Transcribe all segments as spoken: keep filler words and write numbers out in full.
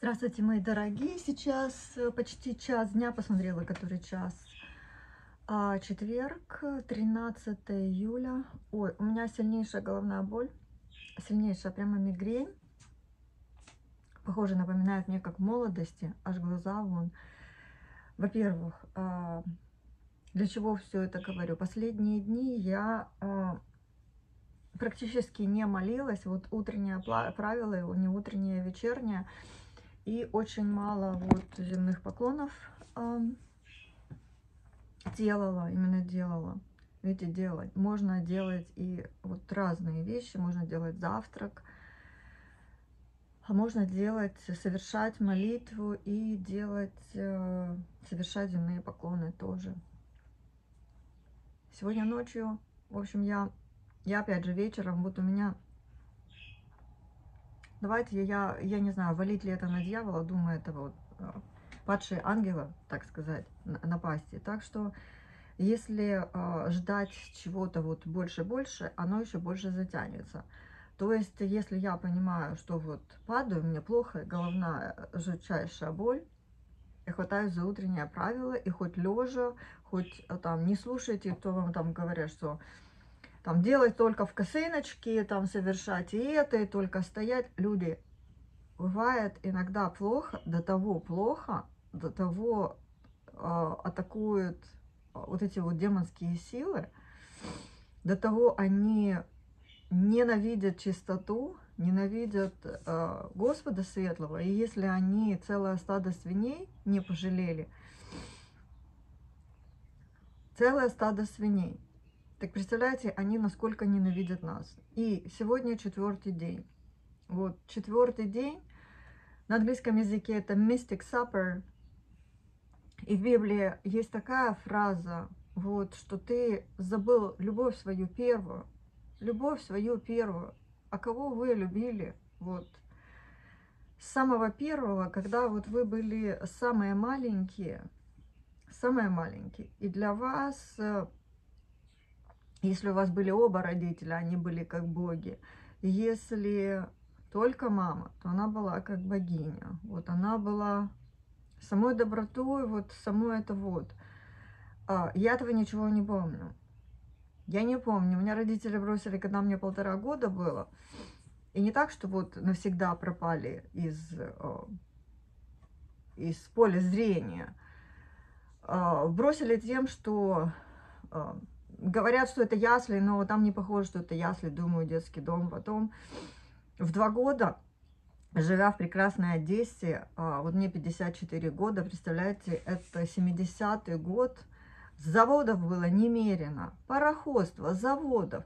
Здравствуйте, мои дорогие. Сейчас э, почти час дня, посмотрела, который час. А, четверг, тринадцатое июля. Ой, у меня сильнейшая головная боль. Сильнейшая, прямо мигрень. Похоже, напоминает мне, как в молодости. Аж глаза вон. Во-первых, а, для чего все это говорю? Последние дни я а, практически не молилась. Вот утреннее пла- правило, его не утреннее, а вечернее. И очень мало вот земных поклонов а, делала, именно делала. Видите, делать. Можно делать и вот разные вещи. Можно делать завтрак, а можно делать, совершать молитву и делать, э, совершать земные поклоны тоже. Сегодня ночью, в общем, я, я опять же вечером, вот у меня, давайте я, я не знаю, валить ли это на дьявола, думаю, это вот э, падшие ангелы, так сказать, на- напасти. Так что если э, ждать чего-то вот больше-больше, оно еще больше затянется. То есть, если я понимаю, что вот падаю, мне плохо, головная жутчайшая боль, я хватаюсь за утреннее правило, и хоть лежа, хоть э, там не слушайте, кто вам там говорят, что там делать только в косыночке, там совершать и это, и только стоять. Люди, бывает иногда плохо, до того плохо, до того э, атакуют вот эти вот демонские силы, до того они ненавидят чистоту, ненавидят э, Господа Светлого, и если они целое стадо свиней не пожалели, целое стадо свиней, так представляете, они насколько ненавидят нас. И сегодня четвертый день. Вот, четвертый день. На английском языке это Mystic Supper. И в Библии есть такая фраза, вот, что ты забыл любовь свою первую, любовь свою первую. А кого вы любили? Вот. С самого первого, когда вот вы были самые маленькие, самые маленькие. И для вас, если у вас были оба родителя, они были как боги. Если только мама, то она была как богиня. Вот она была самой добротой, вот само это вот. А, я этого ничего не помню. Я не помню. У меня родители бросили, когда мне полтора года было. И не так, что вот навсегда пропали из, из поля зрения. Бросили тем, что говорят, что это ясли, но там не похоже, что это ясли. Думаю, детский дом. Потом в два года, живя в прекрасной Одессе, вот мне пятьдесят четыре года, представляете, это семидесятый год, заводов было немерено, пароходство, заводов.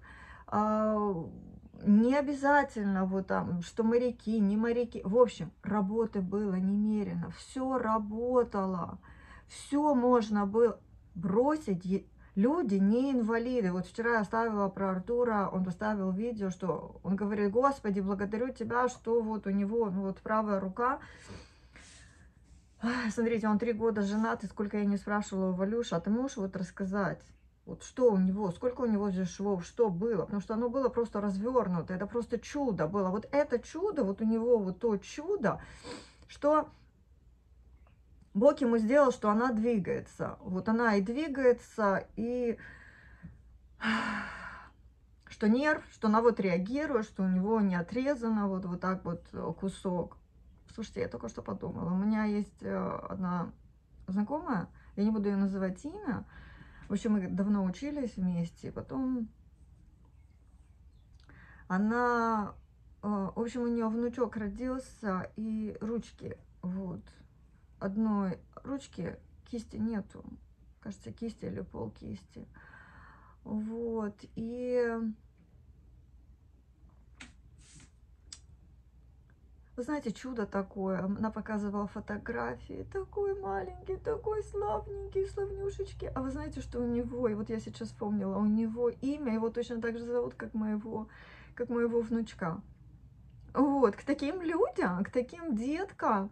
Не обязательно вот там, что моряки, не моряки. В общем, работы было немерено, все работало, все можно было бросить. Люди не инвалиды. Вот вчера я оставила про Артура, он поставил видео, что он говорит: Господи, благодарю Тебя, что вот у него, ну вот правая рука. Смотрите, он три года женат, и сколько я не спрашивала у Валюши, а ты можешь вот рассказать, вот что у него, сколько у него здесь швов, что было, потому что оно было просто развернуто, это просто чудо было. Вот это чудо, вот у него вот то чудо, что Бог ему сделал, что она двигается. Вот она и двигается, и что нерв, что она вот реагирует, что у него не отрезано вот, вот так вот кусок. Слушайте, я только что подумала. У меня есть одна знакомая, я не буду ее называть имя. В общем, мы давно учились вместе. Потом она, в общем, у нее внучок родился, и ручки, вот, одной ручки, кисти нету. Кажется, кисти или полкисти. Вот, и вы знаете, чудо такое. Она показывала фотографии. Такой маленький, такой славненький, славнюшечки. А вы знаете, что у него, и вот я сейчас вспомнила, у него имя, его точно так же зовут, как моего, как моего внучка. Вот, к таким людям, к таким деткам.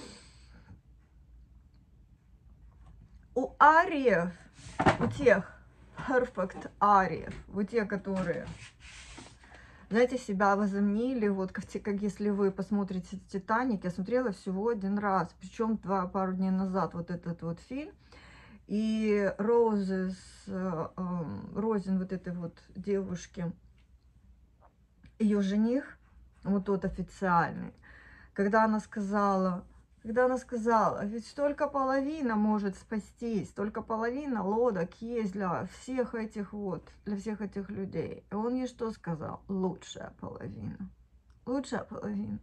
У ариев, у тех, перфект ариев, у тех, которые знаете, себя возомнили, вот как, те- как если вы посмотрите «Титаник», я смотрела всего один раз, причем два, пару дней назад вот этот вот фильм, и Роуз, Розин, вот этой вот девушки, ее жених, вот тот официальный, когда она сказала, когда она сказала, ведь только половина может спастись, только половина лодок есть для всех этих вот, для всех этих людей. И он ей что сказал? Лучшая половина. Лучшая половина.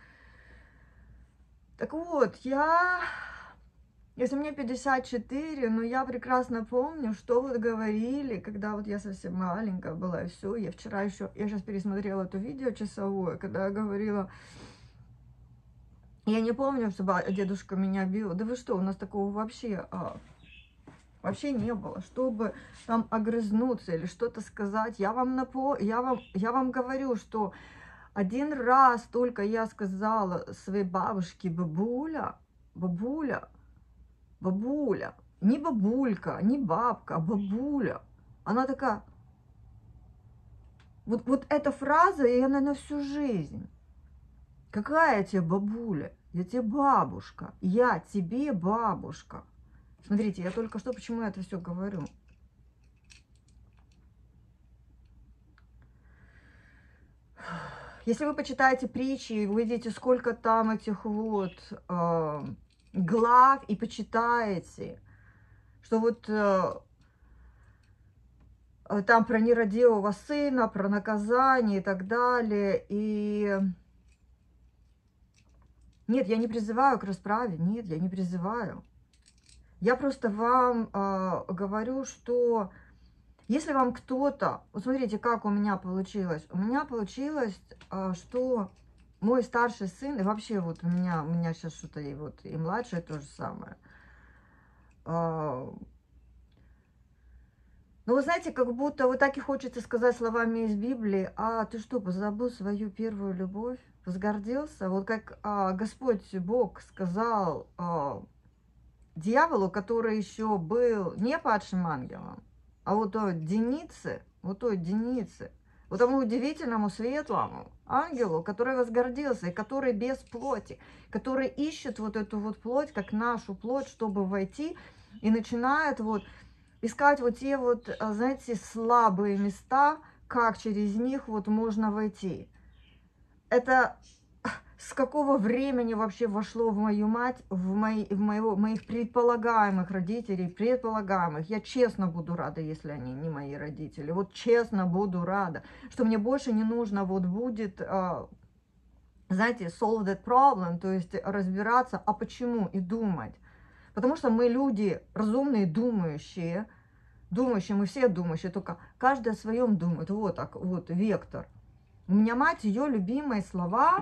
Так вот, я, если мне пятьдесят четыре, но я прекрасно помню, что вот говорили, когда вот я совсем маленькая была, и все. Я вчера еще, я сейчас пересмотрела это видео часовое, когда я говорила, я не помню, чтобы дедушка меня бил. Да вы что, у нас такого вообще, а, вообще не было. Чтобы там огрызнуться или что-то сказать. Я вам, напо... я, вам... я вам говорю, что один раз только я сказала своей бабушке бабуля, бабуля, бабуля. Не бабулька, не бабка, а бабуля. Она такая, вот, вот эта фраза, и она на всю жизнь. Какая я тебе бабуля? Я тебе бабушка. Я тебе бабушка. Смотрите, я только что, почему я это все говорю. Если вы почитаете притчи, и вы видите, сколько там этих вот э, глав, и почитаете, что вот э, там про нерадивого сына, про наказание и так далее, и... Нет, я не призываю к расправе, нет, я не призываю. Я просто вам э, говорю, что если вам кто-то... Вот смотрите, как у меня получилось. У меня получилось, э, что мой старший сын, и вообще вот у меня, у меня сейчас что-то и, вот, и младший то же самое. Э, ну, вы знаете, как будто вот так и хочется сказать словами из Библии, а ты что, позабыл свою первую любовь? Возгордился? Вот как э, Господь Бог сказал... Э, дьяволу, который еще был не падшим ангелом, а вот той Денице, вот той Денице, вот тому удивительному светлому ангелу, который возгордился, и который без плоти, который ищет вот эту вот плоть, как нашу плоть, чтобы войти, и начинает вот искать вот те вот, знаете, слабые места, как через них вот можно войти. Это... С какого времени вообще вошло в мою мать, в, мои, в моего, моих предполагаемых родителей, предполагаемых. Я честно буду рада, если они не мои родители. Вот честно буду рада, что мне больше не нужно вот будет, знаете, solve that problem, то есть разбираться, а почему, и думать. Потому что мы люди разумные, думающие, думающие, мы все думающие, только каждый о своем думает. Вот так, вот вектор. У меня мать, ее любимые слова...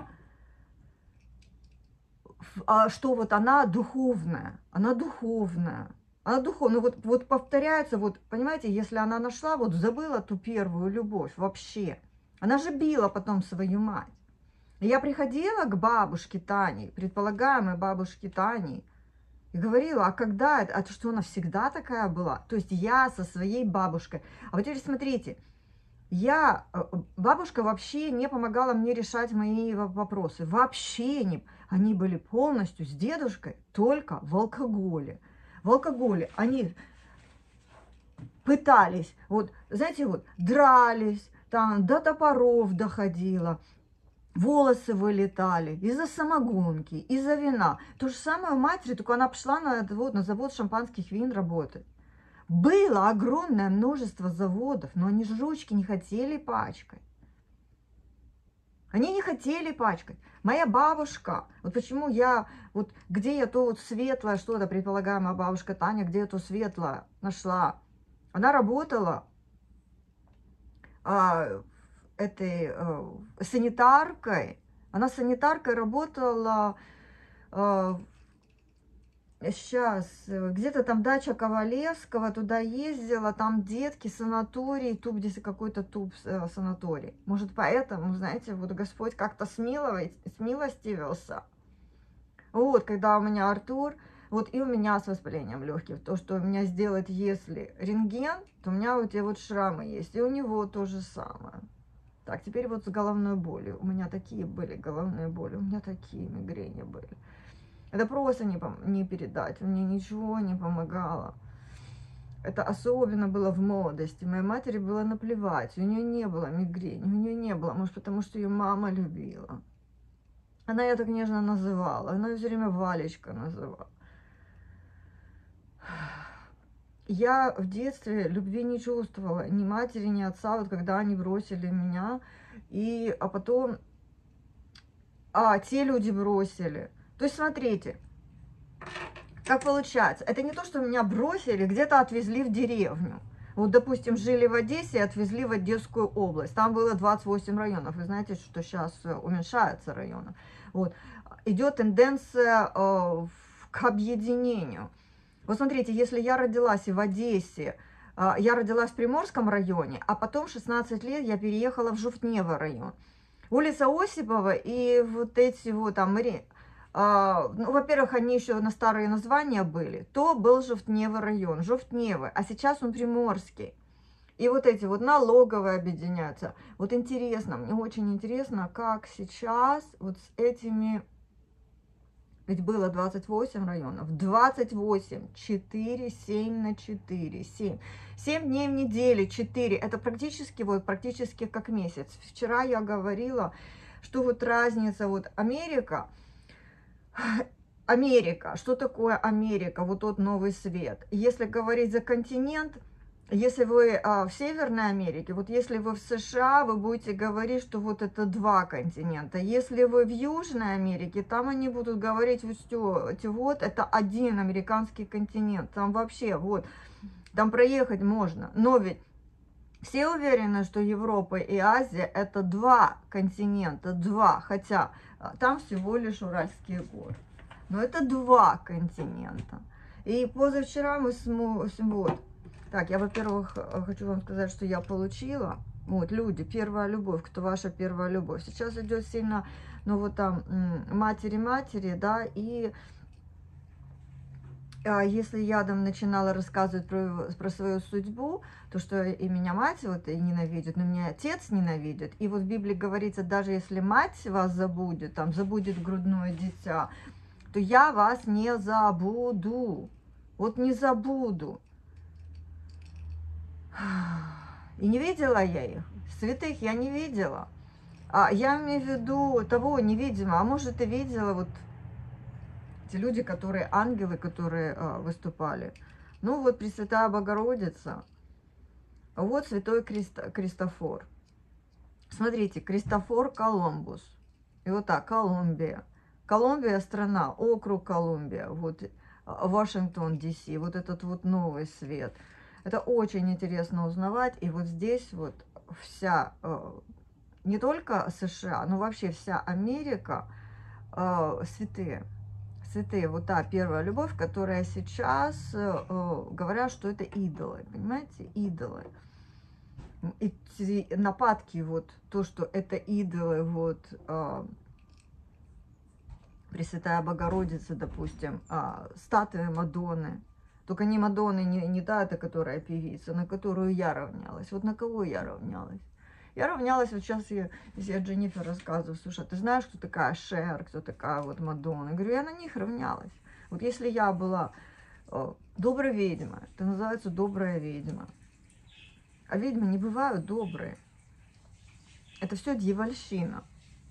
что вот она духовная, она духовная, она духовная, вот, вот повторяется, вот, понимаете, если она нашла, вот забыла ту первую любовь вообще, она же била потом свою мать. И я приходила к бабушке Тане, предполагаемой бабушке Тане, и говорила, а когда это, а то что она всегда такая была? То есть я со своей бабушкой. А вот теперь смотрите, я, бабушка вообще не помогала мне решать мои вопросы, вообще не. Они были полностью с дедушкой только в алкоголе. В алкоголе они пытались, вот, знаете, вот, дрались, там до топоров доходило, волосы вылетали из-за самогонки, из-за вина. То же самое у матери, только она пошла на, вот, на завод шампанских вин работать. Было огромное множество заводов, но они же ручки не хотели пачкать. Они не хотели пачкать. Моя бабушка, вот почему я, вот где я то вот светлое что-то, предполагаемая бабушка Таня, где я то светлое нашла, она работала а, этой а, санитаркой, она санитаркой работала, а, сейчас, где-то там дача Ковалевского, туда ездила, там детки, санаторий, туп, здесь какой-то туп санаторий. Может, поэтому, знаете, вот Господь как-то смилостивился. Вот, когда у меня Артур, вот и у меня с воспалением легких, то, что у меня сделать, если рентген, то у меня вот эти вот шрамы есть, и у него то же самое. Так, теперь вот с головной болью. У меня такие были головные боли, у меня такие мигрени были. Это просто не, не передать, мне ничего не помогало. Это особенно было в молодости. Моей матери было наплевать, у нее не было мигрени, у нее не было, может, потому что ее мама любила. Она ее так нежно называла, она ее все время Валечка называла. Я в детстве любви не чувствовала, ни матери, ни отца, вот когда они бросили меня, и, а потом, а, те люди бросили. То есть, смотрите, как получается, это не то, что меня бросили, где-то отвезли в деревню. Вот, допустим, жили в Одессе и отвезли в Одесскую область. Там было двадцать восемь районов. Вы знаете, что сейчас уменьшается районов. Вот. Идет тенденция э, к объединению. Вот смотрите, если я родилась в Одессе, э, я родилась в Приморском районе, а потом в шестнадцать лет я переехала в Жовтневый район. Улица Осипова и вот эти вот там... Uh, ну, во-первых, они еще на старые названия были. То был Жовтневый район, Жовтневый, а сейчас он Приморский. И вот эти вот налоговые объединяются. Вот интересно, мне очень интересно, как сейчас вот с этими... Ведь было двадцать восемь районов, двадцать восемь, четыре, семь на четыре, семь. семь дней в неделю, четыре, это практически вот, практически как месяц. Вчера я говорила, что вот разница, вот Америка... Америка. Что такое Америка? Вот тот новый свет. Если говорить за континент, если вы а, в Северной Америке, вот если вы в США, вы будете говорить, что вот это два континента. Если вы в Южной Америке, там они будут говорить, что вот это один американский континент. Там вообще вот, там проехать можно. Но ведь все уверены, что Европа и Азия это два континента, два, хотя там всего лишь Уральские горы. Но это два континента. И позавчера мы с... Вот. Так, я, во-первых, хочу вам сказать, что я получила. Вот, люди, первая любовь, кто ваша первая любовь. Сейчас идет сильно, ну вот там, матери-матери, да, и... Если я там начинала рассказывать про, про свою судьбу, то что и меня мать вот и ненавидит, но меня отец ненавидит. И вот в Библии говорится, даже если мать вас забудет, там забудет грудное дитя, то я вас не забуду. Вот не забуду. И не видела я их. Святых я не видела. А я имею в виду того невидимого. А может, и видела вот... Те люди, которые ангелы, которые э, выступали. Ну вот Пресвятая Богородица. Вот Святой Крест, Кристофор. Смотрите, Кристофор Колумбус. И вот так, Колумбия. Колумбия страна, округ Колумбия. Вот Вашингтон, Ди Си. Вот этот вот новый свет. Это очень интересно узнавать. И вот здесь вот вся, э, не только США, но вообще вся Америка э, святые. Святые, вот та первая любовь, которая сейчас э, говорят, что это идолы, понимаете, идолы. Эти нападки, вот то, что это идолы, вот э, Пресвятая Богородица, допустим, э, статуя Мадонны, только не Мадонны, не, не та, это, которая певица, на которую я равнялась. Вот на кого я равнялась? Я равнялась, вот сейчас я, если я Дженнифер рассказываю, слушай, ты знаешь, кто такая Шер, кто такая вот Мадонна? Я говорю, я на них равнялась. Вот если я была э, добрая ведьма, это называется добрая ведьма. А ведьмы не бывают добрые. Это все дьявольщина.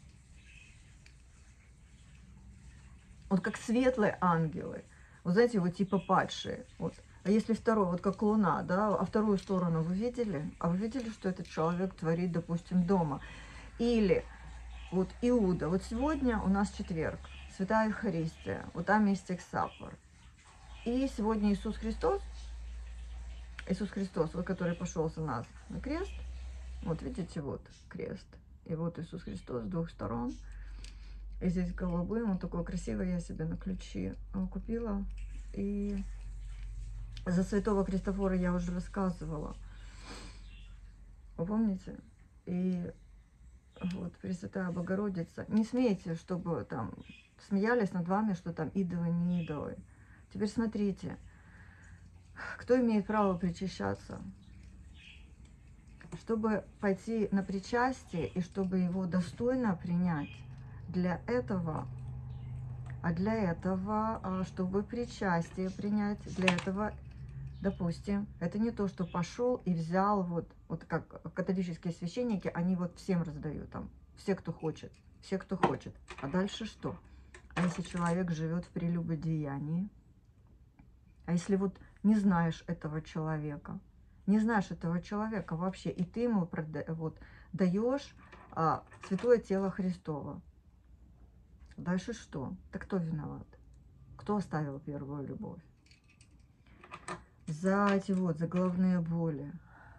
Вот как светлые ангелы. Вот знаете, вот типа падшие. Вот. А если второй, вот как луна, да, а вторую сторону вы видели? А вы видели, что этот человек творит, допустим, дома? Или вот Иуда. Вот сегодня у нас четверг, Святая Евхаристия, вот там есть Эксапор. И сегодня Иисус Христос, Иисус Христос, вот который пошел за нас на крест, вот видите, вот крест. И вот Иисус Христос с двух сторон. И здесь голубым, он такой красивый, я себе на ключи купила. И за святого Кристофора я уже рассказывала. Вы помните? И вот Пресвятая Богородица. Не смейте, чтобы там смеялись над вами, что там идолы, не идолы. Теперь смотрите, кто имеет право причащаться? Чтобы пойти на причастие и чтобы его достойно принять, для этого, а для этого, а, чтобы причастие принять, для этого, допустим, это не то, что пошел и взял, вот, вот как католические священники, они вот всем раздают там, все, кто хочет, все, кто хочет. А дальше что? А если человек живет в прелюбодеянии? А если вот не знаешь этого человека, не знаешь этого человека вообще, и ты ему прода вот, даешь а, святое тело Христово, дальше что? Так кто виноват? Кто оставил первую любовь? За эти вот, за головные боли.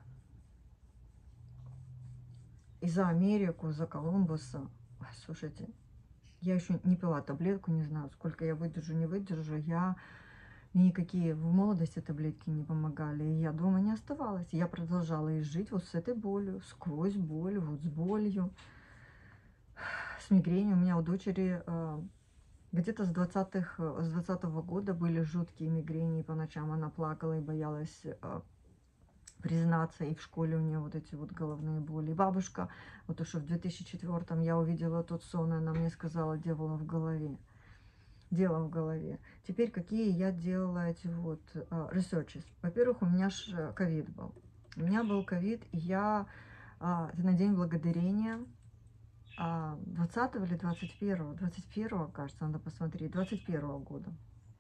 И за Америку, за Колумбуса. Ой, слушайте, я еще не пила таблетку, не знаю, сколько я выдержу, не выдержу. Я Мне никакие в молодости таблетки не помогали. И я дома не оставалась. Я продолжала и жить вот с этой болью, сквозь боль, вот с болью, с мигренью. У меня у дочери э, где-то с двадцатых, с двадцатого года были жуткие мигрени. И по ночам она плакала и боялась э, признаться. И в школе у нее вот эти вот головные боли. И бабушка, вот уже в две тысячи четвёртом я увидела тот сон, и она мне сказала: делала в голове. Дело в голове. Теперь какие я делала эти вот uh, researches. Во-первых, у меня же ковид был. У меня был ковид, и я uh, на День Благодарения uh, двадцатого или двадцать первого, двадцать первого, кажется, надо посмотреть, двадцать первого года,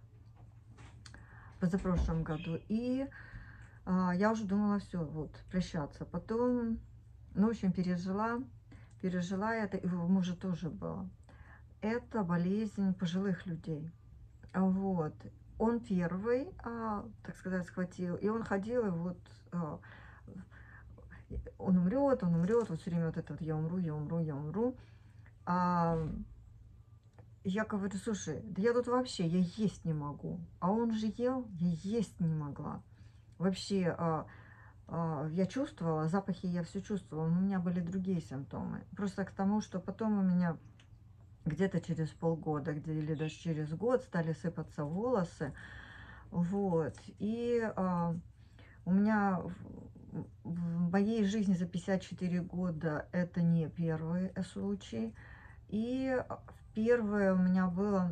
позапрошлом году. И uh, я уже думала, все, вот, прощаться. Потом, ну, в общем, пережила, пережила это, и у мужа тоже было. Это болезнь пожилых людей. Вот. Он первый, а, так сказать, схватил, и он ходил, и вот а, он умрет, он умрет, вот все время вот это вот я умру, я умру, я умру. А я говорю: слушай, да я тут вообще, я есть не могу. А он же ел, я есть не могла. Вообще, а, а, я чувствовала, запахи я все чувствовала, но у меня были другие симптомы. Просто к тому, что потом у меня где-то через полгода, где или даже через год стали сыпаться волосы, вот, и а, у меня в, в моей жизни за пятьдесят четыре года это не первый случай, и первое у меня было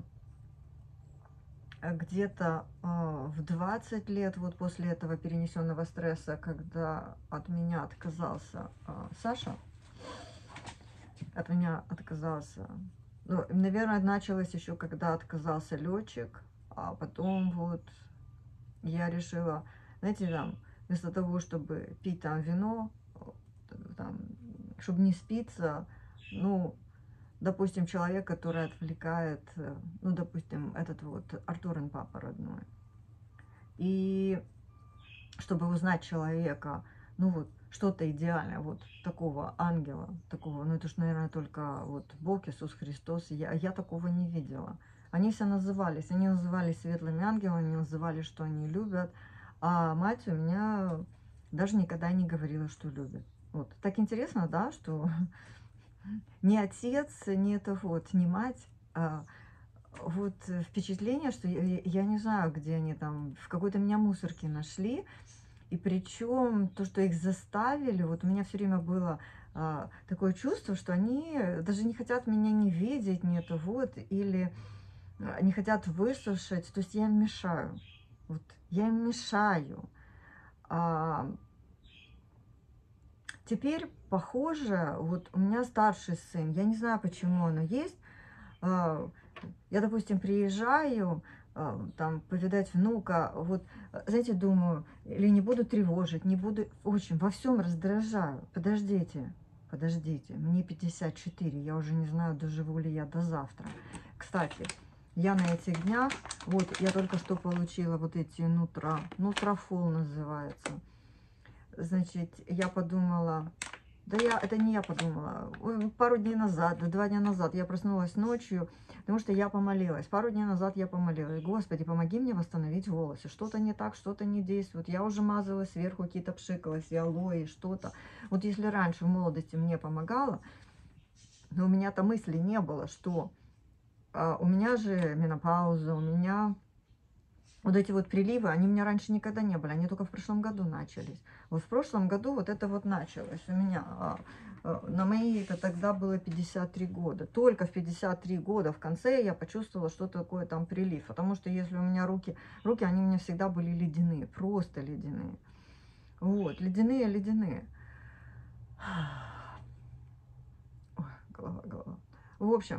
где-то а, в двадцать лет, вот после этого перенесенного стресса, когда от меня отказался а, Саша, от меня отказался. Ну, наверное, началось еще, когда отказался летчик, а потом вот я решила, знаете, там, вместо того, чтобы пить там вино, там, чтобы не спиться, ну, допустим, человек, который отвлекает, ну, допустим, этот вот Артурин папа родной. И чтобы узнать человека, ну вот, что-то идеальное, вот такого ангела, такого, ну это ж, наверное, только вот Бог, Иисус Христос, я, я такого не видела. Они все назывались, они назывались светлыми ангелами, они называли, что они любят, а мать у меня даже никогда не говорила, что любит. Вот, так интересно, да, что ни отец, ни это вот, ни мать, а вот впечатление, что я, я не знаю, где они там, в какой-то меня мусорке нашли. И причем то, что их заставили, вот у меня все время было а, такое чувство, что они даже не хотят меня не видеть, не это вот, или а, не хотят выслушать, то есть я им мешаю. Вот я им мешаю. А, теперь, похоже, вот у меня старший сын, я не знаю, почему оно есть. А, я, допустим, приезжаю, там, повидать внука, вот, знаете, думаю, или не буду тревожить, не буду, в общем, во всем раздражаю. Подождите, подождите, мне пятьдесят четыре, я уже не знаю, доживу ли я до завтра. Кстати, я на этих днях, вот, я только что получила вот эти нутра, нутрафол называется. Значит, я подумала, да я, это не я подумала, пару дней назад, два дня назад я проснулась ночью, потому что я помолилась. Пару дней назад я помолилась: Господи, помоги мне восстановить волосы. Что-то не так, что-то не действует. Я уже мазалась сверху, какие-то пшикалась, и алоэ, что-то. Вот если раньше в молодости мне помогало, но у меня-то мысли не было, что а, у меня же менопауза, у меня Вот эти вот приливы, они у меня раньше никогда не были, они только в прошлом году начались. Вот в прошлом году вот это вот началось у меня. А, а, на мои это тогда было пятьдесят три года. Только в пятьдесят три года в конце я почувствовала, что такое там прилив. Потому что если у меня руки, руки, они у меня всегда были ледяные, просто ледяные. Вот, ледяные-ледяные. Ой, голова, голова. В общем,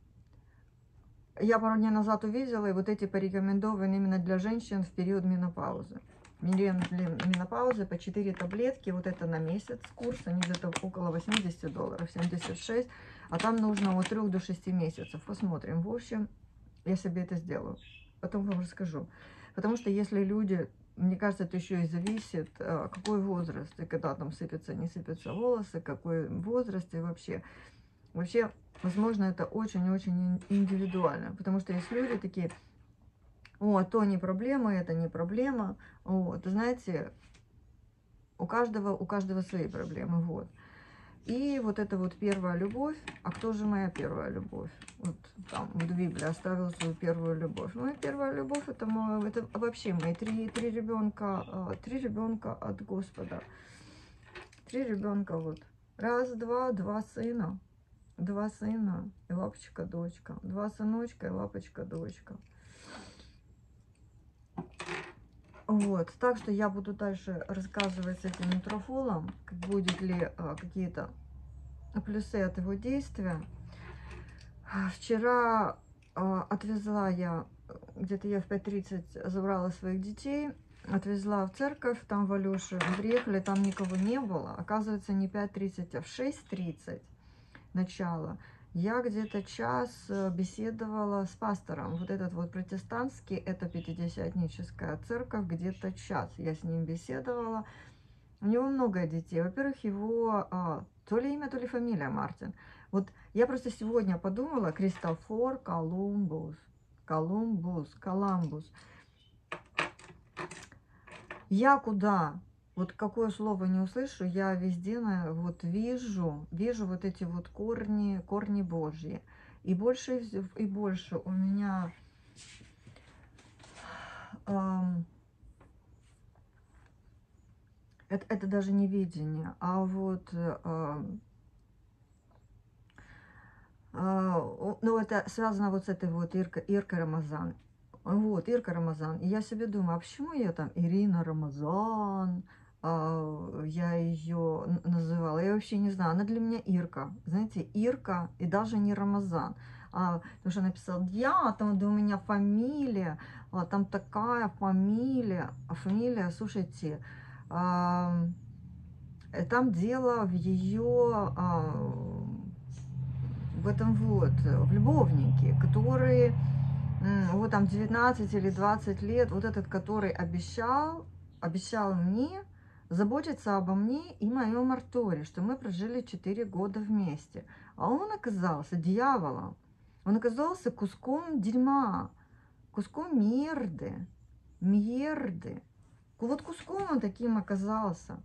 я пару дней назад увидела, и вот эти порекомендованы именно для женщин в период менопаузы. Для менопаузы по четыре таблетки, вот это на месяц курс, они где-то около восьмидесяти долларов, семьдесят шесть, а там нужно от трёх до шести месяцев. Посмотрим. В общем, я себе это сделаю. Потом вам расскажу. Потому что если люди, мне кажется, это еще и зависит, какой возраст, и когда там сыпятся, не сыпятся волосы, какой возраст и вообще. Вообще, возможно, это очень-очень индивидуально, потому что есть люди такие, о, то не проблема, это не проблема, вот, знаете, у каждого, у каждого свои проблемы, вот. И вот это вот первая любовь, а кто же моя первая любовь? Вот там в Библии оставил свою первую любовь. Моя первая любовь, это, мой, это вообще мои три, три ребенка, три ребенка от Господа, три ребенка, вот, раз, два, два сына. Два сына и лапочка-дочка. Два сыночка и лапочка-дочка. Вот. Так что я буду дальше рассказывать с этим нутрофолом, как будет ли а, какие-то плюсы от его действия. Вчера а, отвезла я, где-то я в пять тридцать забрала своих детей, отвезла в церковь, там в Алёше. Приехали, там никого не было. Оказывается, не пять тридцать, а в шесть тридцать. Начало. Я где-то час беседовала с пастором. Вот этот вот протестантский, это пятидесятническая церковь, где-то час я с ним беседовала. У него много детей. Во-первых, его а, то ли имя, то ли фамилия Мартин. Вот я просто сегодня подумала, Кристофор Колумбус. Колумбус, Коламбус. Я куда? Вот какое слово не услышу, я везде на, вот вижу, вижу вот эти вот корни, корни Божьи. И больше и больше у меня эм, это, это даже не видение, а вот эм, э, ну это связано вот с этой вот Иркой, Иркой Рамазан. Вот, Ирка Рамазан. И я себе думаю, а почему я там Ирина Рамазан? А, я ее называла, я вообще не знаю, она для меня Ирка, знаете, Ирка и даже не Рамазан, а, потому что написал я, там да у меня фамилия, а, там такая фамилия, а фамилия, слушайте, а, там дело в ее, а, в этом вот, в любовнике, который вот там девятнадцать или двадцать лет, вот этот, который обещал, обещал мне заботиться обо мне и моем Артуре, что мы прожили четыре года вместе. А он оказался дьяволом. Он оказался куском дерьма, куском мерды, мерды. Вот куском он таким оказался,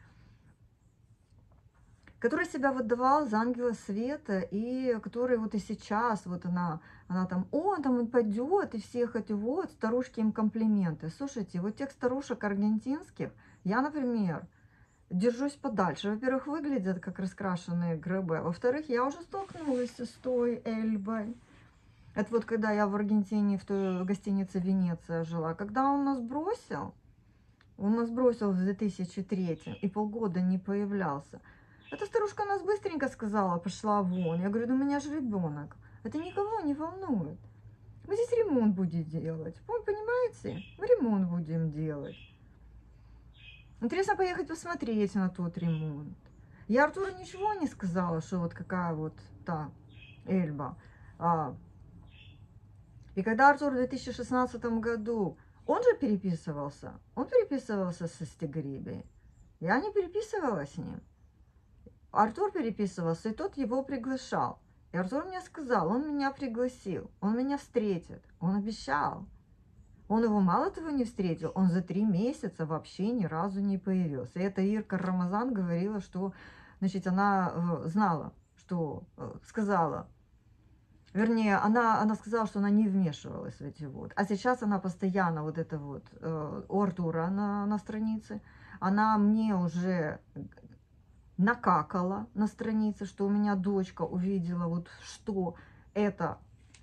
который себя выдавал за ангела света, и который вот и сейчас, вот она, она там, о, там он пойдет, и всех эти вот, старушки им комплименты. Слушайте, вот тех старушек аргентинских, я, например, держусь подальше. Во-первых, выглядят как раскрашенные грибы. Во-вторых, я уже столкнулась с той Эльбой. Это вот когда я в Аргентине, в той гостинице Венеция жила. Когда он нас бросил, он нас бросил в две тысячи третьем и полгода не появлялся. Эта старушка нас быстренько сказала, пошла вон. Я говорю, да у меня же ребенок. Это никого не волнует. Мы здесь ремонт будем делать. Вы понимаете? Мы ремонт будем делать. Интересно поехать посмотреть на тот ремонт. Я Артуру ничего не сказала, что вот какая вот та Эльба. А, и когда Артур в две тысячи шестнадцатом году, он же переписывался, он переписывался со Стигарибией. Я не переписывалась с ним. Артур переписывался, и тот его приглашал. И Артур мне сказал, он меня пригласил, он меня встретит, он обещал. Он его мало того не встретил, он за три месяца вообще ни разу не появился. И эта Ирка Рамазан говорила, что, значит, она э, знала, что, э, сказала, Вернее, она, она сказала, что она не вмешивалась в эти вот. А сейчас она постоянно вот это вот э, у Артура на, на странице. Она мне уже накакала на странице, что у меня дочка увидела вот что это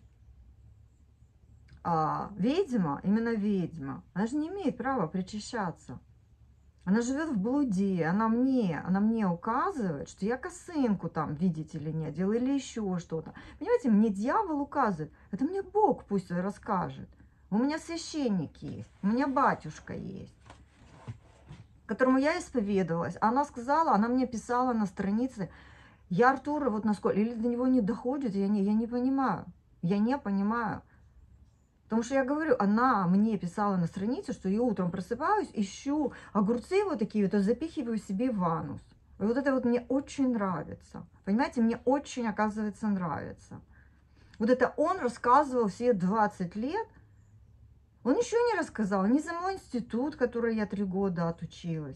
а, ведьма, именно ведьма. Она же не имеет права причащаться. Она живет в блуде, она мне, она мне указывает, что я косынку там, видите ли, не одела или еще что-то. Понимаете, мне дьявол указывает, это мне Бог пусть расскажет. У меня священник есть, у меня батюшка есть, которому я исповедовалась. Она сказала, она мне писала на странице, я Артура вот насколько, или до него не доходит, я не, я не понимаю, я не понимаю. Потому что я говорю, она мне писала на странице, что я утром просыпаюсь, ищу огурцы вот такие вот, и запихиваю себе в анус. И вот это вот мне очень нравится. Понимаете, мне очень, оказывается, нравится. Вот это он рассказывал все двадцать лет. Он еще не рассказал ни за мой институт, который я три года отучилась.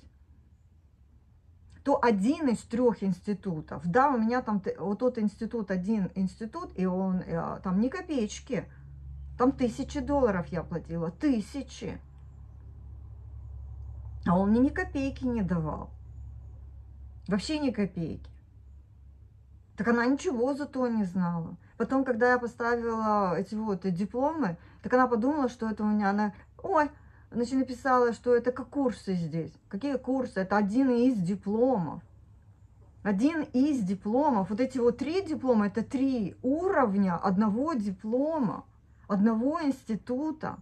То один из трех институтов. Да, у меня там вот тот институт, один институт, и он там ни копеечки. Там тысячи долларов я платила, тысячи. А он мне ни копейки не давал. Вообще ни копейки. Так она ничего зато не знала. Потом, когда я поставила эти вот дипломы, так она подумала, что это у меня, она, ой, значит, написала, что это как курсы здесь. Какие курсы? Это один из дипломов. Один из дипломов. Вот эти вот три диплома, это три уровня одного диплома. Одного института.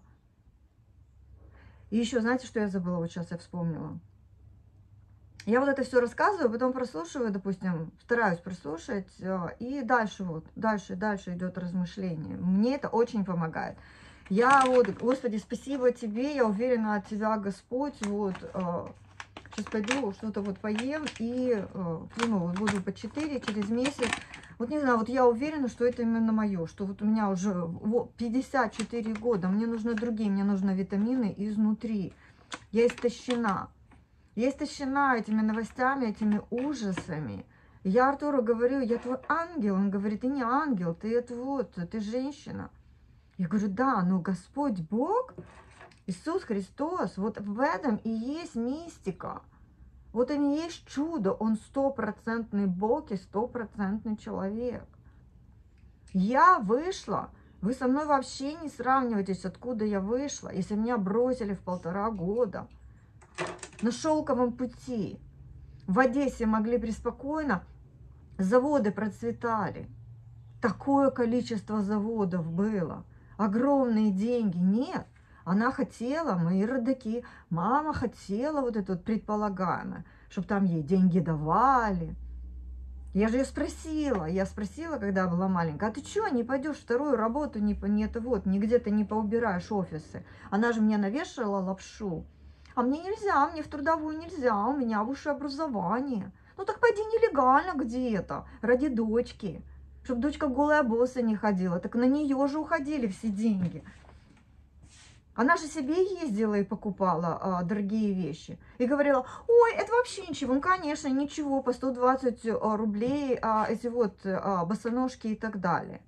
И еще, знаете, что я забыла? Вот сейчас я вспомнила. Я вот это все рассказываю, потом прослушиваю, допустим, стараюсь прослушать, и дальше вот, дальше, дальше идет размышление. Мне это очень помогает. Я вот, Господи, спасибо Тебе, я уверена от Тебя, Господь, вот, сейчас пойду что-то вот поем и приму, вот буду по четыре через месяц. Вот не знаю, вот я уверена, что это именно мое, что вот у меня уже пятьдесят четыре года, мне нужны другие, мне нужны витамины изнутри. Я истощена. Я истощена этими новостями, этими ужасами. Я Артуру говорю, я твой ангел. Он говорит, ты не ангел, ты это вот, ты женщина. Я говорю, да, но Господь Бог, Иисус Христос, вот в этом и есть мистика. Вот и есть чудо, он стопроцентный Бог и стопроцентный человек. Я вышла, вы со мной вообще не сравниваетесь, откуда я вышла, если меня бросили в полтора года на шелковом пути. В Одессе могли преспокойно, заводы процветали, такое количество заводов было, огромные деньги, нет. Она хотела, мои родаки, мама хотела вот это вот предполагаемое, чтобы там ей деньги давали. Я же ее спросила, я спросила, когда была маленькая, а ты что, не пойдешь вторую работу, не, не это вот, нигде ты не поубираешь офисы? Она же мне навешала лапшу. А мне нельзя, мне в трудовую нельзя, у меня высшее образование. Ну так пойди нелегально где-то, ради дочки, чтобы дочка голая босса не ходила. Так на нее же уходили все деньги. Она же себе ездила и покупала а, дорогие вещи. И говорила, ой, это вообще ничего. Ну, конечно, ничего, по сто двадцать а, рублей а, эти вот а, босоножки и так далее.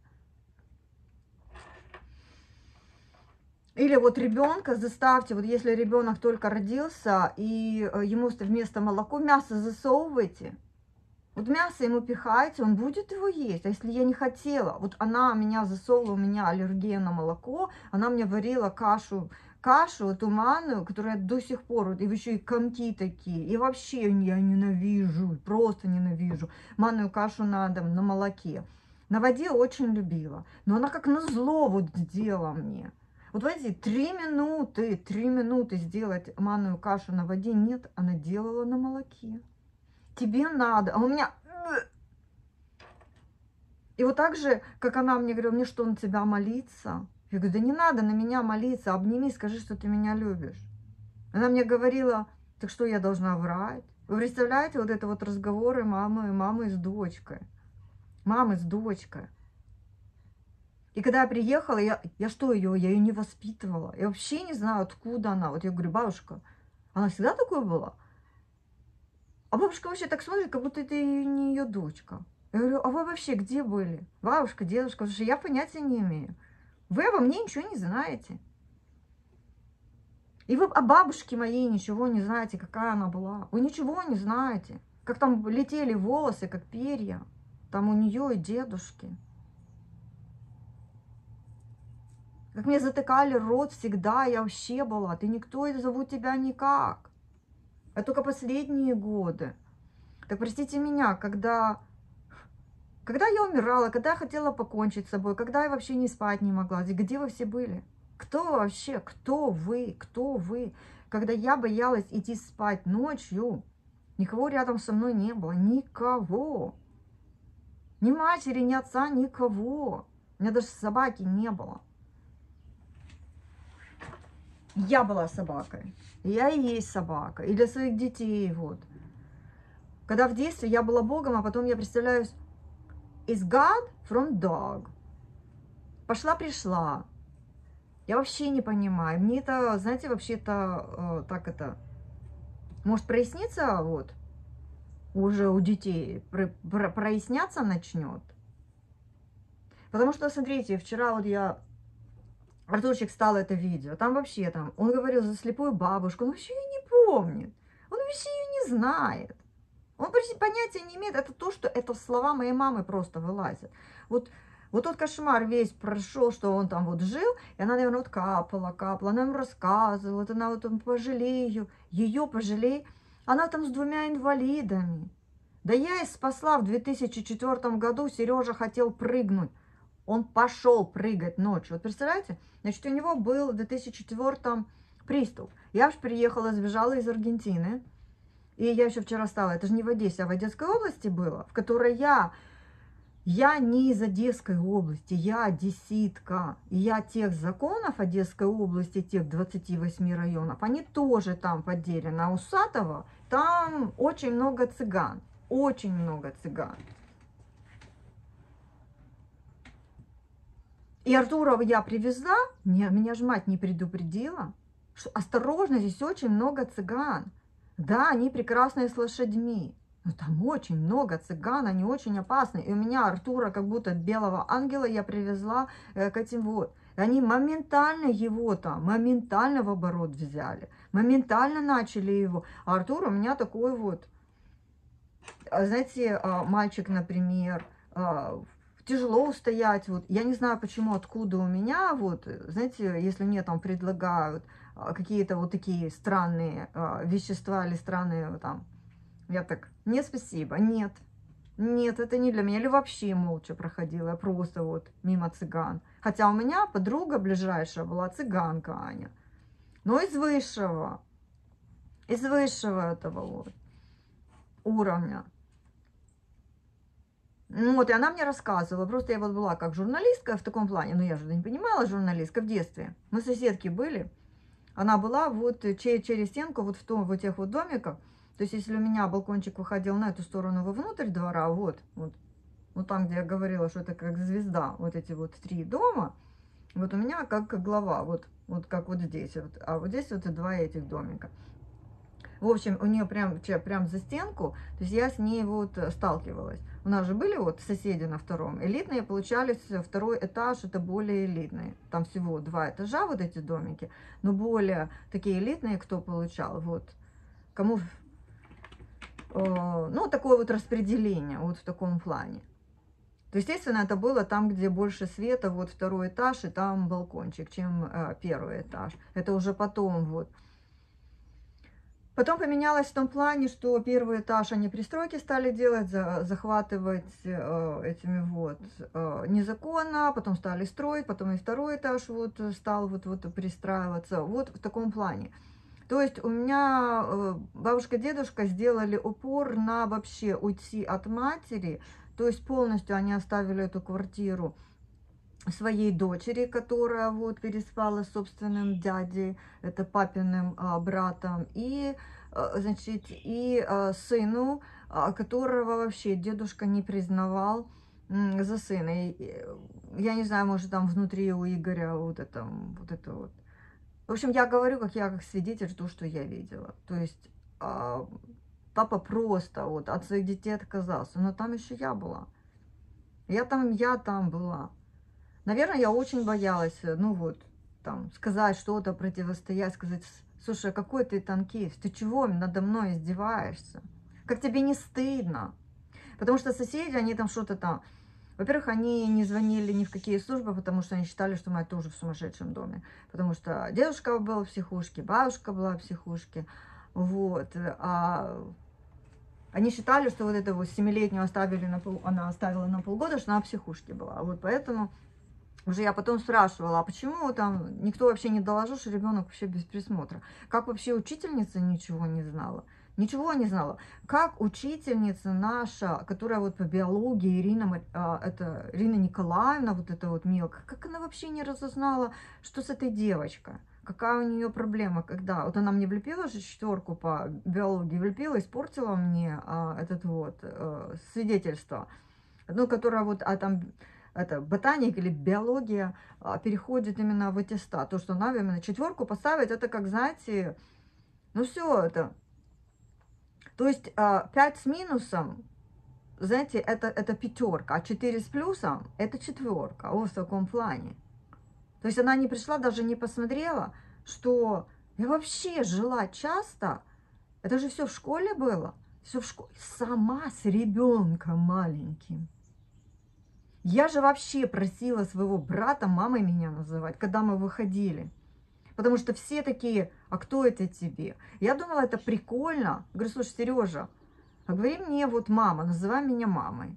Или вот ребенка заставьте, вот если ребенок только родился, и ему вместо молока мясо засовывайте. Вот мясо ему пихайте, он будет его есть. А если я не хотела, вот она меня засовывала, у меня аллергия на молоко, она мне варила кашу, кашу туманную, которая до сих пор, и еще и комки такие. И вообще я ненавижу, просто ненавижу манную кашу на дом, на молоке. На воде очень любила, но она как назло вот сделала мне. Вот видите, три минуты, три минуты сделать манную кашу на воде, нет, она делала на молоке. Тебе надо, а у меня... И вот так же, как она мне говорила, мне что, на тебя молиться? Я говорю, да не надо на меня молиться, обними, скажи, что ты меня любишь. Она мне говорила, так что я должна врать? Вы представляете, вот это вот разговоры мамы, мамы с дочкой. Мамы с дочкой. И когда я приехала, я, я что ее, я ее не воспитывала. Я вообще не знаю, откуда она. Вот я говорю, бабушка, она всегда такой была? А бабушка вообще так смотрит, как будто это не ее дочка. Я говорю, а вы вообще где были? Бабушка, дедушка, потому что я понятия не имею. Вы обо мне ничего не знаете. И вы о бабушке моей ничего не знаете, какая она была. Вы ничего не знаете. Как там летели волосы, как перья. Там у нее и дедушки. Как мне затыкали рот всегда, я вообще была. Ты никто, и зовут тебя никак. А только последние годы. Так простите меня, когда... Когда я умирала, когда я хотела покончить с собой, когда я вообще не спать не могла, где вы все были? Кто вообще, кто вы, кто вы? Когда я боялась идти спать ночью, никого рядом со мной не было, никого. Ни матери, ни отца, никого. У меня даже собаки не было. Я была собакой, я и есть собака, и для своих детей, вот. Когда в детстве я была Богом, а потом я представляюсь, is God from dog? Пошла-пришла. Я вообще не понимаю. Мне это, знаете, вообще-то, э, так это, может проясниться, вот, уже у детей, про, про, проясняться начнет. Потому что, смотрите, вчера вот я, Артурчик стал это видео, там вообще там, он говорил за слепую бабушку, он вообще ее не помнит, он вообще ее не знает. Он понятия не имеет, это то, что это слова моей мамы просто вылазят. Вот, вот тот кошмар весь прошел, что он там вот жил, и она, наверное, вот капала, капала, она ему рассказывала, вот она вот, пожалей ее, ее пожалей. Она там с двумя инвалидами. Да я и спасла в две тысячи четвёртом году, Сережа хотел прыгнуть. Он пошел прыгать ночью. Вот представляете? Значит, у него был в две тысячи четвёртом приступ. Я же приехала, сбежала из Аргентины. И я еще вчера стала, это же не в Одессе, а в Одесской области было, в которой я, я не из Одесской области, я одесситка. И я тех законов Одесской области, тех двадцати восьми районов, они тоже там поделены. А у Сатова там очень много цыган, очень много цыган. И Артура я привезла, меня, меня же мать не предупредила, что осторожно, здесь очень много цыган. Да, они прекрасные с лошадьми, но там очень много цыган, они очень опасны. И у меня Артура, как будто белого ангела, я привезла э, к этим вот. И они моментально его там, моментально в оборот взяли, моментально начали его. А Артур у меня такой вот, знаете, мальчик, например, тяжело устоять, вот, я не знаю, почему, откуда у меня, вот, знаете, если мне там предлагают какие-то вот такие странные э, вещества или странные там, я так, нет, спасибо, нет, нет, это не для меня, или вообще молча проходила, я просто вот мимо цыган, хотя у меня подруга ближайшая была цыганка Аня, но из высшего, из высшего этого вот уровня. Вот, и она мне рассказывала, просто я вот была как журналистка в таком плане, но я же не понимала журналистка в детстве, мы соседки были. Она была вот через стенку, вот в, том, в этих вот домиках. То есть, если у меня балкончик выходил на эту сторону вовнутрь двора, вот, вот, вот там, где я говорила, что это как звезда, вот эти вот три дома, вот у меня как, как глава, вот, вот как вот здесь, вот, а вот здесь вот и два этих домика. В общем, у нее прям, прям за стенку, то есть я с ней вот сталкивалась. У нас же были вот соседи на втором. Элитные получались, второй этаж, это более элитные. Там всего два этажа вот эти домики, но более такие элитные, кто получал, вот, кому, э, ну, такое вот распределение, вот в таком плане. То, естественно, это было там, где больше света, вот второй этаж, и там балкончик, чем э, первый этаж. Это уже потом вот. Потом поменялось в том плане, что первый этаж они пристройки стали делать, за, захватывать э, этими вот э, незаконно, потом стали строить, потом и второй этаж вот стал вот, вот пристраиваться, вот в таком плане. То есть у меня э, бабушка-дедушка сделали упор на вообще уйти от матери, то есть полностью они оставили эту квартиру своей дочери, которая вот переспала с собственным дядей, это папиным а, братом, и, а, значит, и а, сыну, а, которого вообще дедушка не признавал м, за сына. И, я не знаю, может там внутри у Игоря вот это вот. Это вот. В общем, я говорю, как я как свидетель, то, что я видела. То есть а, папа просто вот от своих детей отказался, но там еще я была. Я там, я там была. Наверное, я очень боялась, ну вот, там, сказать что-то, противостоять, сказать: слушай, а какой ты танкист, ты чего надо мной издеваешься? Как тебе не стыдно? Потому что соседи, они там что-то там... Во-первых, они не звонили ни в какие службы, потому что они считали, что мать тоже в сумасшедшем доме. Потому что дедушка был в психушке, бабушка была в психушке. Вот. А они считали, что вот эту вот семилетнюю оставили на пол... она оставила на полгода, что она в психушке была. Вот поэтому уже я потом спрашивала, а почему там никто вообще не доложил, что ребенок вообще без присмотра? Как вообще учительница ничего не знала? Ничего не знала. Как учительница наша, которая вот по биологии, Ирина, это Ирина Николаевна, вот эта вот мелкая, как она вообще не разузнала, что с этой девочкой? Какая у нее проблема, когда... Вот она мне влепила же четверку по биологии, влепила, испортила мне а, этот вот а, свидетельство. Ну, которое вот, а там... это ботаника или биология а, переходит именно в аттестат. То, что надо именно четверку поставить, это как, знаете, ну все это. То есть а, пять с минусом, знаете, это, это пятерка, а четыре с плюсом это четверка. Вот в таком плане. То есть она не пришла, даже не посмотрела, что я вообще жила часто. Это же все в школе было. Все в школе. Сама с ребенком маленьким. Я же вообще просила своего брата мамой меня называть, когда мы выходили. Потому что все такие, а кто это тебе? Я думала, это прикольно. Говорю, слушай, Сережа, а говори мне вот мама, называй меня мамой.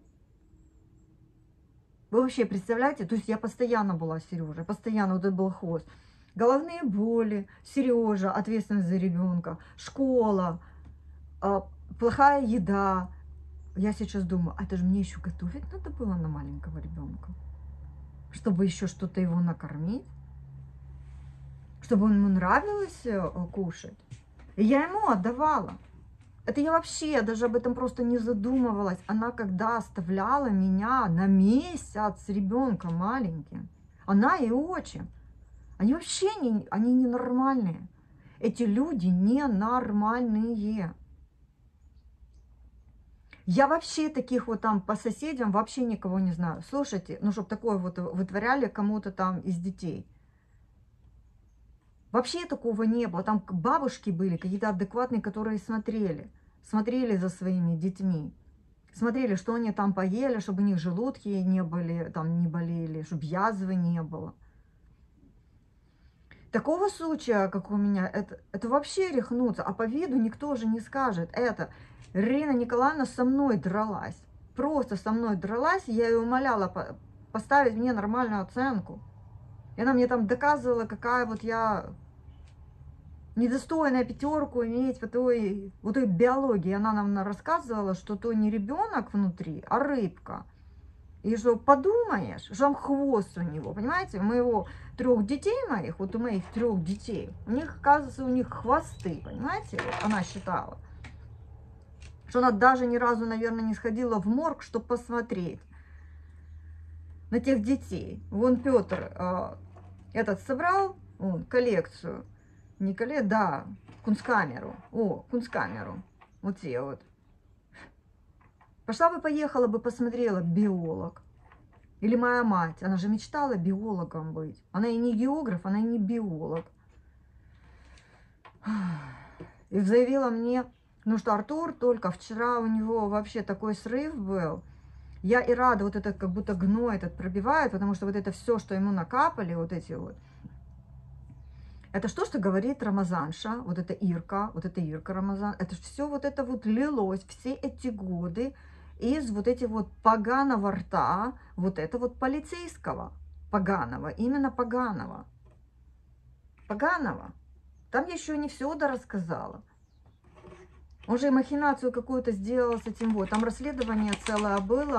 Вы вообще представляете? То есть я постоянно была Сережа, постоянно вот это был хвост. Головные боли, Сережа, ответственность за ребенка, школа, плохая еда. Я сейчас думаю, а это же мне еще готовить надо было на маленького ребенка, чтобы еще что-то его накормить, чтобы ему нравилось кушать. И я ему отдавала. Это я вообще даже об этом просто не задумывалась. Она когда оставляла меня на месяц с ребенком маленьким, она и отчим, они вообще не, они ненормальные. Эти люди ненормальные. Я вообще таких вот там по соседям вообще никого не знаю. Слушайте, ну, чтобы такое вот вытворяли кому-то там из детей. Вообще такого не было. Там бабушки были, какие-то адекватные, которые смотрели. Смотрели за своими детьми. Смотрели, что они там поели, чтобы у них желудки не были, там не болели, чтобы язвы не было. Такого случая, как у меня, это, это вообще рехнуться. А по виду никто же не скажет. Это Ирина Николаевна со мной дралась. Просто со мной дралась. Я ее умоляла поставить мне нормальную оценку. И она мне там доказывала, какая вот я недостойная пятерку иметь в той, в той биологии. Она нам рассказывала, что то не ребенок внутри, а рыбка. И что подумаешь, что там хвост у него, понимаете? У моего трех детей моих, вот у моих трех детей, у них, оказывается, у них хвосты, понимаете? Вот она считала. Что она даже ни разу, наверное, не сходила в морг, чтобы посмотреть на тех детей. Вон Петр э, этот собрал, он, коллекцию. Не коллекцию, да, кунсткамеру. О, кунсткамеру. Вот те вот. Пошла бы, поехала бы, посмотрела, биолог. Или моя мать, она же мечтала биологом быть. Она и не географ, она и не биолог. И заявила мне, ну что Артур, только вчера у него вообще такой срыв был. Я и рада, вот это как будто гной этот пробивает, потому что вот это все, что ему накапали, вот эти вот. Это что, что говорит Рамазанша, вот это Ирка, вот это Ирка Рамазан. Это все вот это вот лилось все эти годы из вот этих вот поганого рта, вот это вот полицейского, поганого, именно поганого. Поганого. Там я еще не все дорассказала. Он же и махинацию какую-то сделал с этим вот. Там расследование целое было.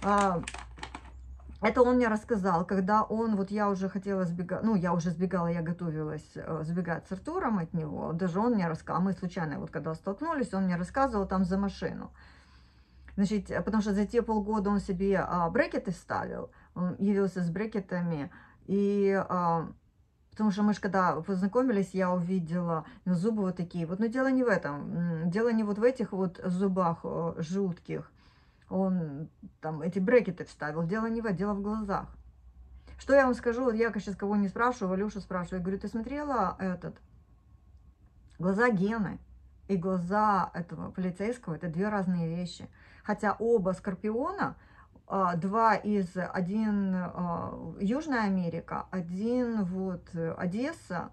Это он мне рассказал, когда он, вот я уже хотела сбегать, ну, я уже сбегала, я готовилась сбегать с Артуром от него. Даже он мне рассказал, мы случайно вот когда столкнулись, он мне рассказывал там за машину. Значит, потому что за те полгода он себе а, брекеты ставил, он явился с брекетами, и а, потому что мы же когда познакомились, я увидела ну, зубы вот такие вот, но дело не в этом, дело не вот в этих вот зубах а, жутких, Он там эти брекеты вставил. Дело не в этом, дело в глазах. Что я вам скажу, вот я сейчас кого не спрашиваю, Валюшу спрашиваю, я говорю, ты смотрела этот, глаза Гены и глаза этого полицейского, это две разные вещи. Хотя оба Скорпиона, два из, один Южная Америка, один вот Одесса,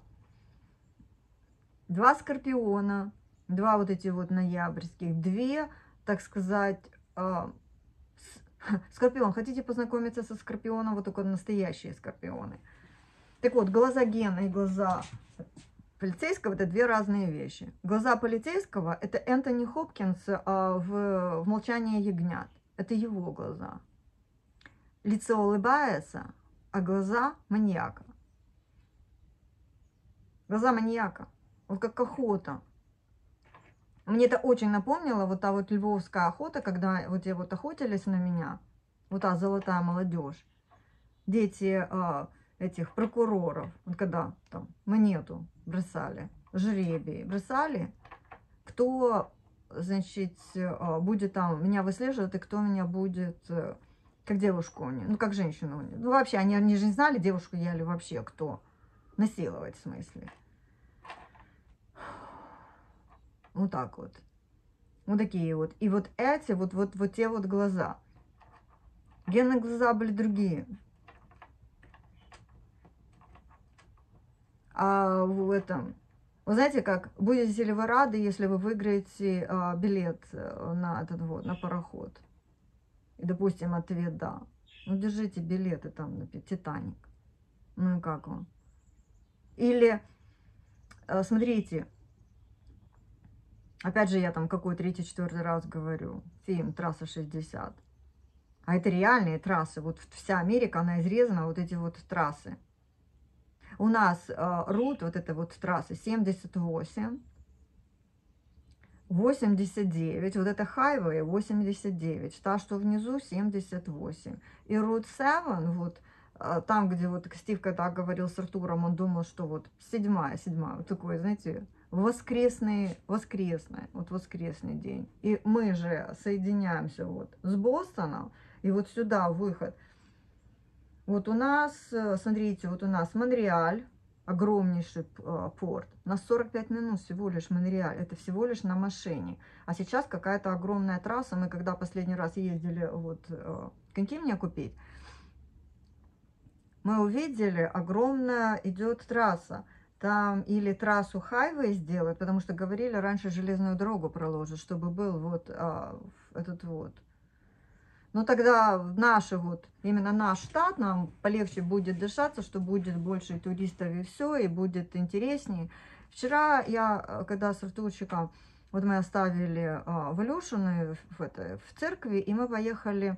два Скорпиона, два вот эти вот ноябрьских, две, так сказать, Скорпион. Хотите познакомиться со Скорпионом? Вот только настоящие Скорпионы. Так вот, глаза Гена и глаза полицейского – это две разные вещи. Глаза полицейского – это Энтони Хопкинс а, в, в «Молчании ягнят». Это его глаза. Лицо улыбается, а глаза маньяка. Глаза маньяка. Вот как охота. Мне это очень напомнило вот та вот львовская охота, когда вот те вот охотились на меня. Вот та золотая молодежь. Дети а, этих прокуроров. Вот когда там монету бросали, жребий бросали, кто, значит, будет там меня выслеживать, и кто меня будет, как девушку, ну, как женщину. Ну, вообще, они, они же не знали, девушку я или вообще кто. Насиловать, в смысле. Вот так вот. Вот такие вот. И вот эти, вот, вот, вот те вот глаза. Гены глаза были другие. А в этом... Вы знаете как? Будете ли вы рады, если вы выиграете а, билет на этот вот, на пароход? И, допустим, ответ «да». Ну, держите билеты там на «Титаник». Ну и как вам? Или, а, смотрите... Опять же, я там какой третий, четвертый раз говорю. Фильм «Трасса шестьдесят». А это реальные трассы. Вот вся Америка, она изрезана, вот эти вот трассы. У нас э, рут, вот эта вот трасса семьдесят восемь, восемьдесят девять. Вот это хайвей восемьдесят девять. Та, что внизу, семьдесят восемь. И рут семь, вот э, там, где вот Стив когда говорил с Артуром, он думал, что вот седьмая, седьмая. Вот такой, знаете... Воскресный, воскресный, вот воскресный день. И мы же соединяемся вот с Бостоном, и вот сюда выход. Вот у нас, смотрите, вот у нас Монреаль, огромнейший порт, на сорок пять минут всего лишь Монреаль, это всего лишь на машине. А сейчас какая-то огромная трасса, мы когда последний раз ездили, вот, коньки мне купить, мы увидели, огромная идет трасса. Там или трассу хайвей сделают, потому что говорили, раньше железную дорогу проложат, чтобы был вот а, этот вот. Но тогда наши вот, именно наш штат, нам полегче будет дышаться, что будет больше туристов и все, и будет интереснее. Вчера я, когда с Артурчиком, вот мы оставили а, Валюшину в, это, в церкви, и мы поехали...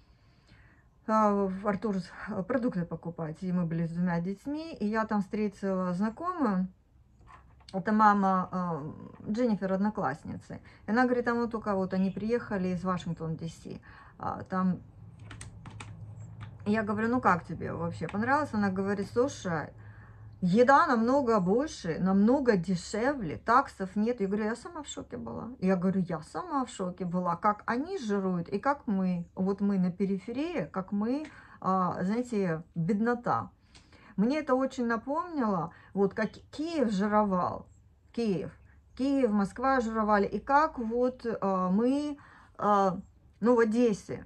Артур продукты покупать, и мы были с двумя детьми, и я там встретила знакомую, это мама э, Дженнифер, одноклассницы, и она говорит, там вот только вот они приехали из Вашингтона, Ди Си, а, там, я говорю, ну как тебе вообще, понравилось? Она говорит, слушай, еда намного больше, намного дешевле, таксов нет. Я говорю, я сама в шоке была. Я говорю, я сама в шоке была, как они жируют и как мы. Вот мы на периферии, как мы, а, знаете, беднота. Мне это очень напомнило, вот как Киев жировал, Киев, Киев, Москва жировали, и как вот а, мы, а, ну, в Одессе.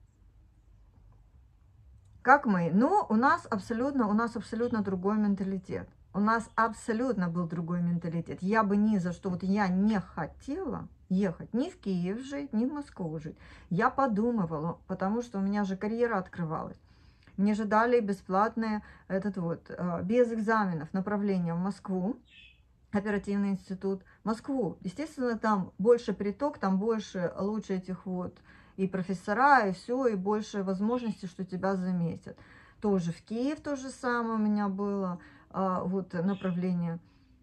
Как мы? Но у нас абсолютно, у нас абсолютно другой менталитет. У нас абсолютно был другой менталитет. Я бы ни за что, вот я не хотела ехать ни в Киев жить, ни в Москву жить. Я подумывала, потому что у меня же карьера открывалась. Мне же дали бесплатное, этот вот, без экзаменов направление в Москву, оперативный институт, Москву. Естественно, там больше приток, там больше, лучше этих вот, и профессора, и все, и больше возможностей, что тебя заметят. Тоже в Киев то же самое у меня было, а, вот направление.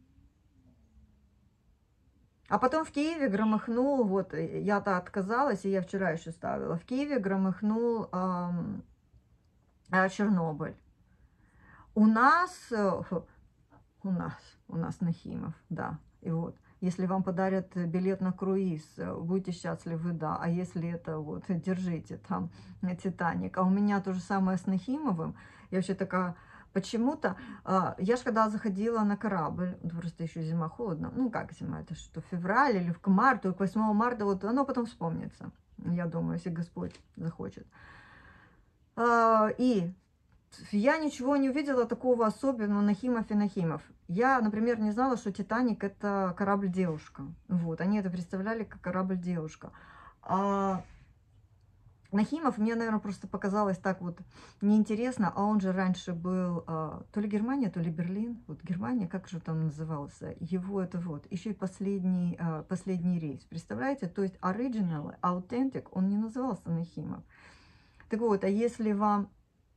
А потом в Киеве громыхнул, вот я-то отказалась, и я вчера еще ставила, в Киеве громыхнул а, а, Чернобыль. У нас, у нас, у нас Нахимов, да, и вот. Если вам подарят билет на круиз, будете счастливы, да. А если это вот, держите, там, Титаник. А у меня то же самое с Нахимовым. Я вообще такая, почему-то, а, я же когда заходила на корабль, ну, просто еще зима, холодно, ну как зима, это что, февраль или к марту, к восьмому марта, вот оно потом вспомнится, я думаю, если Господь захочет. А, и я ничего не увидела такого особенного Нахимов и Нахимов. Я, например, не знала, что Титаник это корабль-девушка. Вот, они это представляли как корабль-девушка. А Нахимов мне, наверное, просто показалось так вот неинтересно, а он же раньше был а, то ли Германия, то ли Берлин. Вот Германия, как же там назывался? Его это вот, еще и последний, а, последний рейс. Представляете? То есть оригинал, authentic, он не назывался Нахимов. Так вот, а если вам...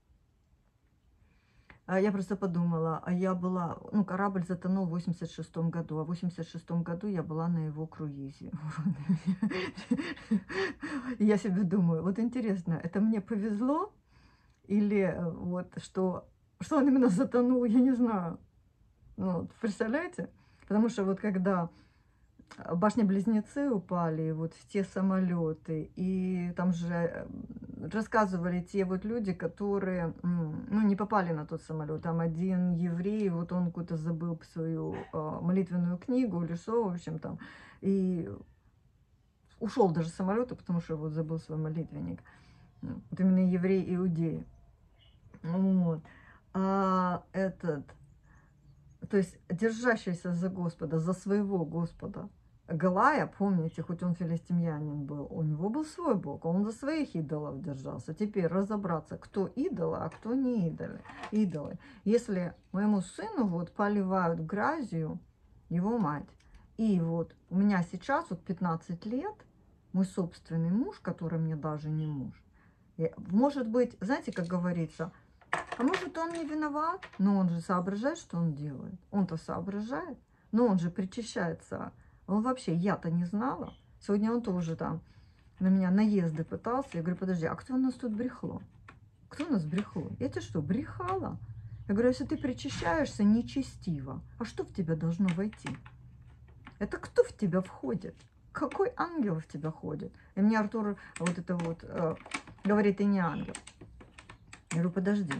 Я просто подумала, а я была, ну, корабль затонул в восемьдесят шестом году, а в восемьдесят шестом году я была на его круизе. Я себе думаю, вот интересно, это мне повезло или вот что, что он именно затонул, я не знаю. Ну, представляете? Потому что вот когда башни-близнецы упали, вот в те самолеты, и там же рассказывали те вот люди, которые, ну, не попали на тот самолет. Там один еврей, вот он какую-то забыл свою э, молитвенную книгу или что, в общем, там, и ушел даже с самолета, потому что вот забыл свой молитвенник. Вот именно еврей-иудеи. Вот. А этот, то есть держащийся за Господа, за своего Господа, Галая, помните, хоть он филистимлянин был, у него был свой бог, он за своих идолов держался. Теперь разобраться, кто идолы, а кто не идолы. идолы. Если моему сыну вот поливают грязью его мать, и вот у меня сейчас вот пятнадцать лет, мой собственный муж, который мне даже не муж, может быть, знаете, как говорится, а может он не виноват, но он же соображает, что он делает. Он-то соображает, но он же причащается. Он вообще, я-то не знала. Сегодня он тоже там на меня наезды пытался. Я говорю, подожди, а кто у нас тут брехло? Кто у нас брехло? Я тебе что, брехала? Я говорю, если ты причащаешься нечестиво, а что в тебя должно войти? Это кто в тебя входит? Какой ангел в тебя ходит? И мне Артур вот это вот э, говорит, ты не ангел. Я говорю, подожди.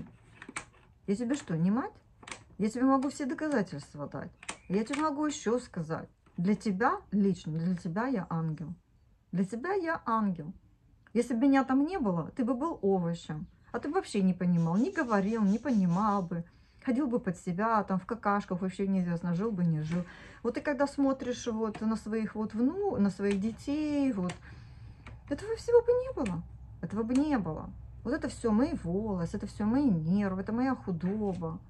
Я тебе что, не мать? Я тебе могу все доказательства дать. Я тебе могу еще сказать. Для тебя лично, для тебя я ангел. Для тебя я ангел. Если бы меня там не было, ты бы был овощем. А ты вообще не понимал, не говорил, не понимал бы. Ходил бы под себя, там в какашках, вообще неизвестно, жил бы, не жил. Вот ты когда смотришь вот на своих вот вну, на своих детей, вот, этого всего бы не было. Этого бы не было. Вот это все мои волосы, это все мои нервы, это моя худоба.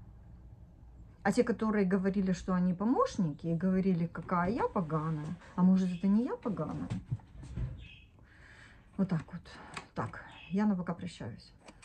А те, которые говорили, что они помощники, и говорили, какая я поганая, а может, это не я поганая. Вот так вот. Так, я на пока прощаюсь.